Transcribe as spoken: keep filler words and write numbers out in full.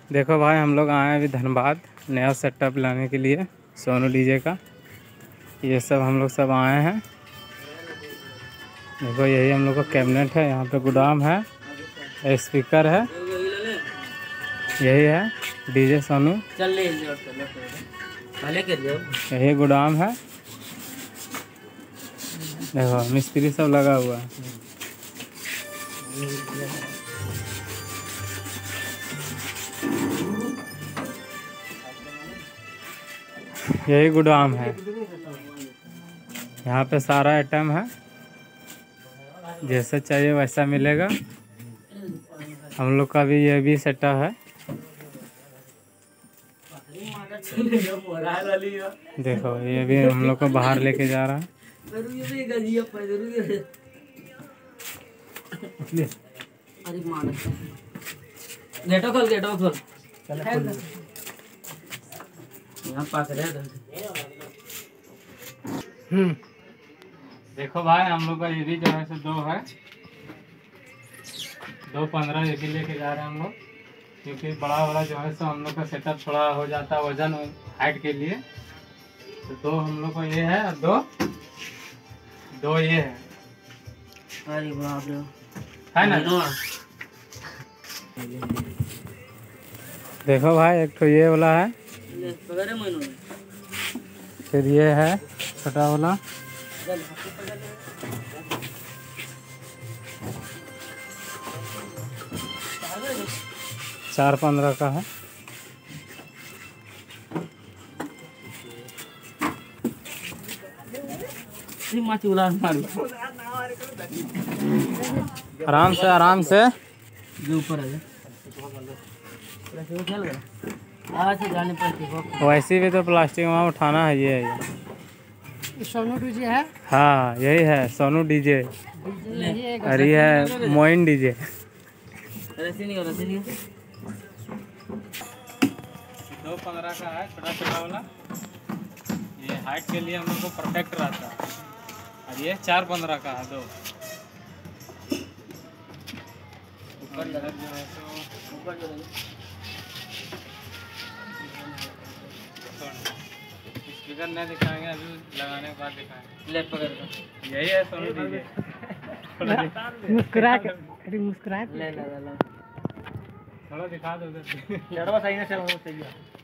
देखो भाई, हम लोग आए हैं अभी धनबाद नया सेटअप लाने के लिए सोनू डीजे का। ये सब हम लोग सब आए हैं। देखो यही हम लोग का कैबिनेट है, यहाँ पे गोदाम है, स्पीकर है, यही है डीजे सोनू। यही गोदाम है। देखो मिस्त्री सब लगा हुआ है। यही गोदाम है, यहाँ पे सारा आइटम है, जैसा चाहिए वैसा मिलेगा। हम लोग का भी ये भी सेटअप है। देखो ये भी हम लोग को बाहर लेके जा रहा है। गेटो खोल गेटो खोल यहाँ पास रहे। हम्म देखो भाई, हम लोग का ये भी जो है सो दो है, दो पंद्रह ये भी लेके जा रहे हैं हम लोग, क्योंकि बड़ा वाला जो है सो हम लोग का सेटअप थोड़ा हो जाता है वजन हाइट के लिए। तो दो हम लोग को ये है और दो दो ये है। अरे बाप रे, है ना। देखो भाई, एक तो ये वाला है, फिर ये है छोटा वाला, चार पंद्रह का है। आराम से आराम से ऊपर है। वैसे भी तो प्लास्टिक वहाँ उठाना है। ये है ये सोनू डीजे है। हाँ यही है सोनू डीजे, और ये है मोइन डीजे। दो पंद्रह का है, छोटा छोटा वाला। ये हाइट के लिए हम लोग को प्रोटेक्ट रहता है, और ये चार पंद्रह का है दो। ऊपर जो है तो ऊपर जो है स्पीकर नहीं दिखाएंगे, अभी लगाने के बाद दिखाएंगे। लेफ्ट पकड़ कर यही है सोनू डीजे। मुस्कुरा के मुस्कुरा ले ले ले थोड़ा दिखा दो उधर। लड़वा सही ना चल सही है।